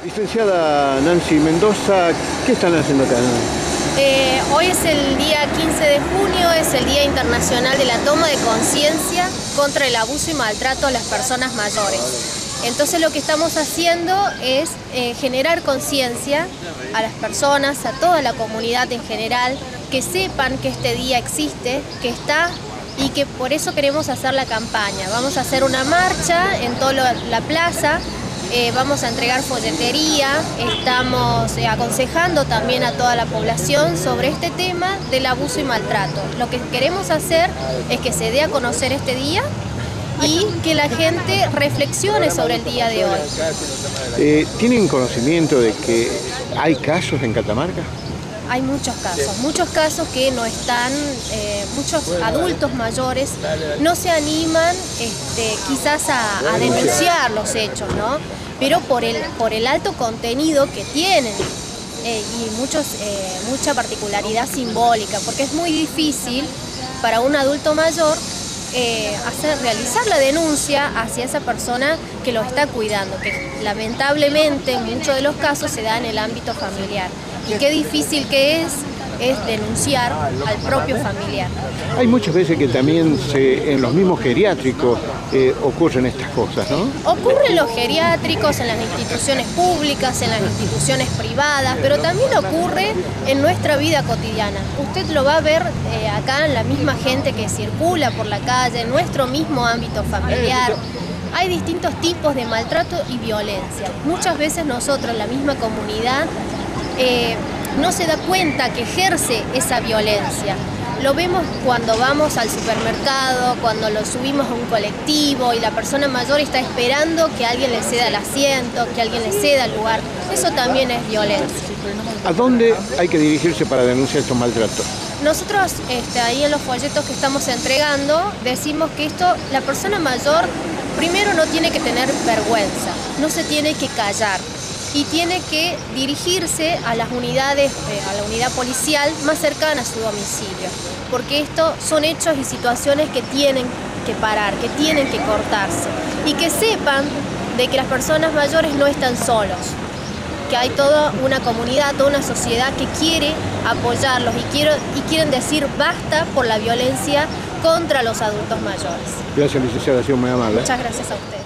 Licenciada Nancy Mendoza, ¿qué están haciendo acá? Hoy es el día 15 de junio, es el Día Internacional de la Toma de Conciencia contra el abuso y maltrato a las personas mayores. Entonces lo que estamos haciendo es generar conciencia a las personas, a toda la comunidad en general, que sepan que este día existe, que está y que por eso queremos hacer la campaña. Vamos a hacer una marcha en toda la plaza. Vamos a entregar folletería, estamos aconsejando también a toda la población sobre este tema del abuso y maltrato. Lo que queremos hacer es que se dé a conocer este día y que la gente reflexione sobre el día de hoy. ¿Tienen conocimiento de que hay casos en Catamarca? Hay muchos casos que no están, muchos adultos mayores no se animan quizás a denunciar los hechos, ¿no? Pero por el alto contenido que tienen y mucha particularidad simbólica, porque es muy difícil para un adulto mayor realizar la denuncia hacia esa persona que lo está cuidando, que lamentablemente en muchos de los casos se da en el ámbito familiar. Y qué difícil que es denunciar al propio familiar. Hay muchas veces que también en los mismos geriátricos ocurren estas cosas, ¿no? Ocurre en los geriátricos, en las instituciones públicas, en las instituciones privadas, pero también ocurre en nuestra vida cotidiana. Usted lo va a ver acá en la misma gente que circula por la calle, en nuestro mismo ámbito familiar. Hay distintos tipos de maltrato y violencia. Muchas veces nosotros, la misma comunidad, no se da cuenta que ejerce esa violencia. Lo vemos cuando vamos al supermercado, cuando lo subimos a un colectivo y la persona mayor está esperando que alguien le ceda el asiento, que alguien le ceda el lugar. Eso también es violencia. ¿A dónde hay que dirigirse para denunciar estos maltratos? Nosotros ahí en los folletos que estamos entregando decimos que la persona mayor primero no tiene que tener vergüenza, no se tiene que callar. Y tiene que dirigirse a las unidades, a la unidad policial más cercana a su domicilio, porque estos son hechos y situaciones que tienen que parar, que tienen que cortarse, y que sepan de que las personas mayores no están solos, que hay toda una comunidad, toda una sociedad que quiere apoyarlos y quieren decir basta por la violencia contra los adultos mayores. Gracias, licenciada, ha sido muy amable. Muchas gracias a usted.